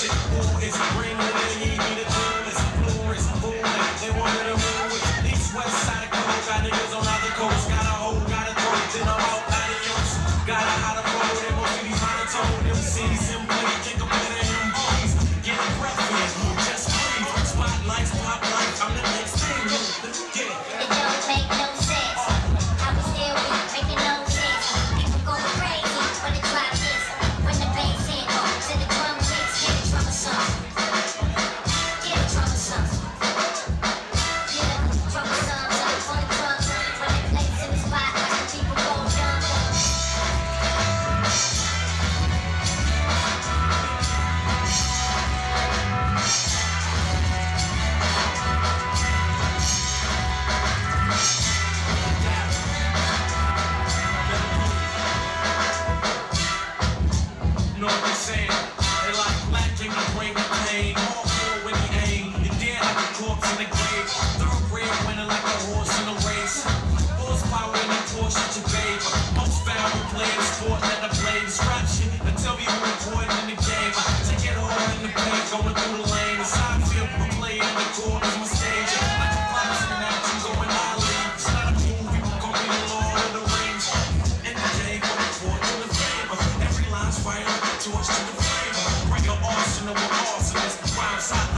shit. Who is bringing it? He need a tourist, florist, fooling. They wanted to move it. East, west side of coast, got niggas on other coast. Got a hole, got a throat, then I'm out, adios. Got a how to roll, they won't see these monotone MCs and play. Think I'm better than boys. Get a breath in, just breathe. Spotlights, pop lights, I'm the next thing. Yeah. It don't make no sense. How we still be making no sense. People go crazy when the drop hits. When the bass hit, to the drum hits, get it troublesome. Get it troublesome. Get it troublesome. On the drums, when they place in the spot, the people go dumb. Know what I'm saying? They like black and you bring the pain. All cool when you aim. You're dead like a corpse in the grave. Thoroughbred winning like a horse in a race. Horsepower in the Porsche at your babe. Most valuable players, sport that I play. This rap shit, I tell you who important in the game. I take it all in the paint, going through the lane. It's how I feel, I'm playing in the court, it's my stage. Like a boxing action going Ali. It's not a movie, we're gonna be the Lord of the Rings. In the game, from the fort to the flavor. Every line's fire like a torch to the flavor. Bring your arsenal with arsonists. Rhymes out